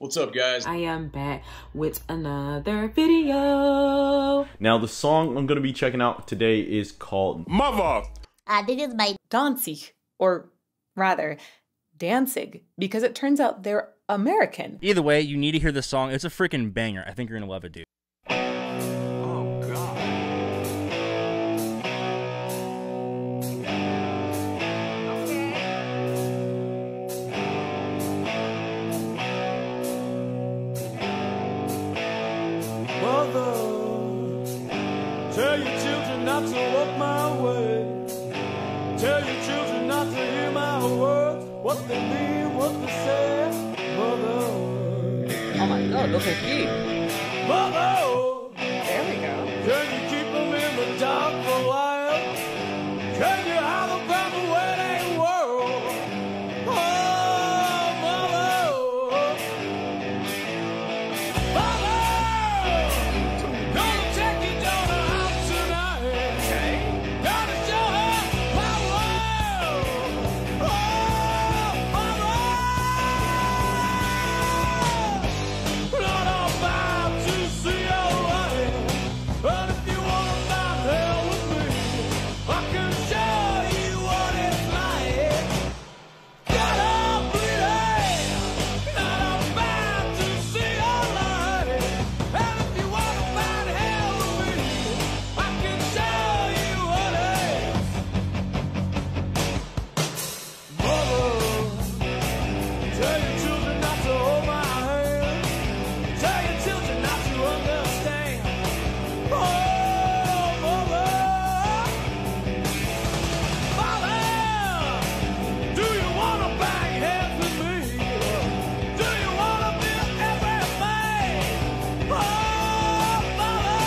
What's up, guys? I am back with another video. Now, the song I'm going to be checking out today is called Mother. This is by Danzig, or rather, Danzig, because it turns out they're American. Either way, you need to hear the song. It's a freaking banger. I think you're gonna love it, dude. Oh, God. Mother, tell your children not to walk my way. Tell your children not to hear my words, what they mean, what they say. Mother. Oh my god, look at you. Mother. There we go. Can you keep them in the dark for a while? Can you hide them from the wedding world? Oh, mother. Mother. Gonna take your daughter out tonight. Okay. Gonna show her my world. Oh, mother. Not about to see your light. But if you wanna find hell with me, I can show you what it's like. Got a bleeding. Not about to see your light. And if you wanna find hell with me, I can show you what it's. Mother, tell your children not to hold my hand. Tell your children not to understand. Oh, mother. Father, do you want to bang heads with me? Do you want to be everything? Oh, mother.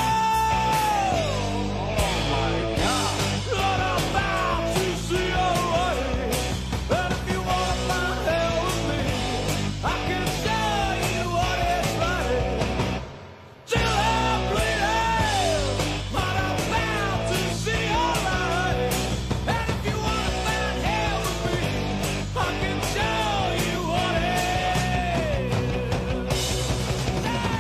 Oh, my God. Not about to see your way. And if you want to find hell with me, I can show you what it's like. Till I'm bleeding, but I'm bound to see your light. And if you want to find hell with me, I can show you what it is.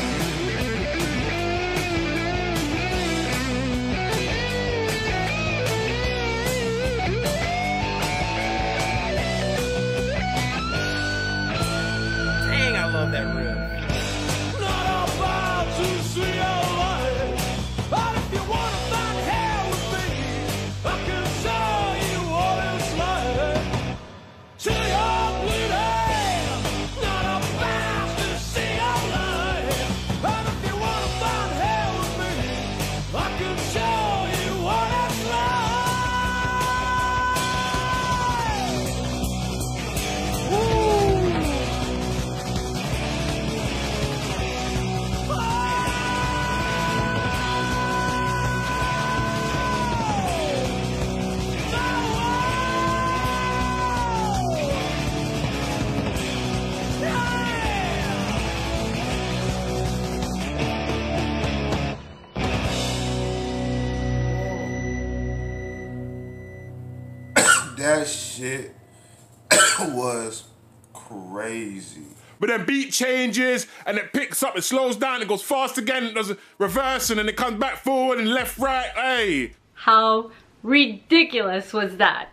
Dang, I love that riff. Not about to see your light. But if you want to find hell with me, I can show you what it's like. Till you're bleeding. Not about to see your light. But if you want to find hell with me, I can show you what it's like. That shit was crazy. But then beat changes, and it picks up, it slows down, it goes fast again, it does a reverse, and then it comes back forward and left, right, hey. How ridiculous was that?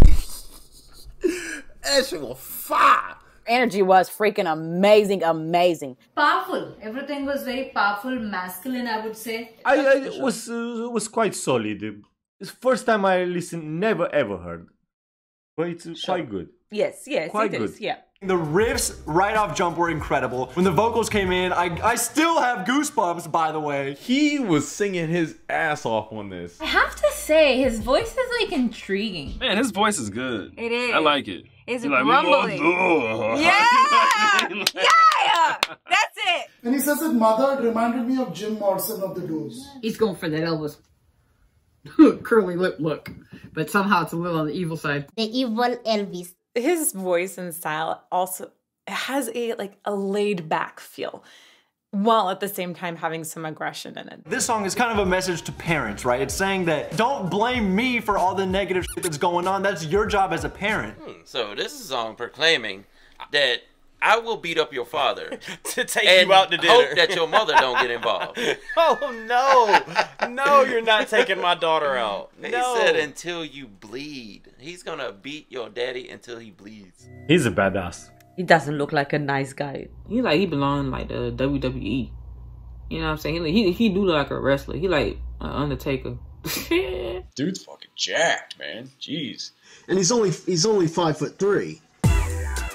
That shit was fire. Energy was freaking amazing, amazing. Powerful. Everything was very powerful, masculine, I would say. I was quite solid. It's first time I listened, never ever heard. But it's quite good. Yes, Quite it good. is. Yeah. The riffs right off jump were incredible. When the vocals came in, I still have goosebumps, by the way. He was singing his ass off on this. I have to say, his voice is like intriguing. Man, his voice is good. It is. I like it. It's He's like, rumbling. Yeah! Yeah! That's it! When he says it, mother, it reminded me of Jim Morrison of the Doors. He's going for that Elvis curly lip look, but somehow it's a little on the evil side. the evil Elvis. His voice and style also has a laid back feel, while at the same time having some aggression in it. This song is kind of a message to parents, right? It's saying that don't blame me for all the negative shit that's going on. That's your job as a parent. So this is a song proclaiming that I will beat up your father to take and you out to dinner. hope that your mother don't get involved. Oh no, no, you're not taking my daughter out. He No. said until you bleed. He's gonna beat your daddy until he bleeds. He's a badass. He doesn't look like a nice guy. He like he belong like the WWE. You know what I'm saying? He do look like a wrestler. He like an Undertaker. Dude's fucking jacked, man. Jeez. And he's only 5'3".